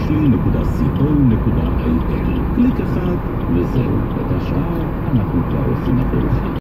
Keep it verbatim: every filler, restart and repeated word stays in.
משלי נקודה סי או נקודה איי אל. קליק אחד וזהו, את השאר אנחנו כבר עושים עבורך.